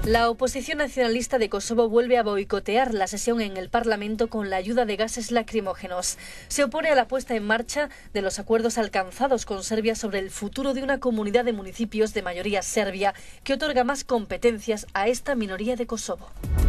La oposición nacionalista de Kosovo vuelve a boicotear la sesión en el Parlamento con la ayuda de gases lacrimógenos. Se opone a la puesta en marcha de los acuerdos alcanzados con Serbia sobre el futuro de una comunidad de municipios de mayoría serbia que otorga más competencias a esta minoría de Kosovo.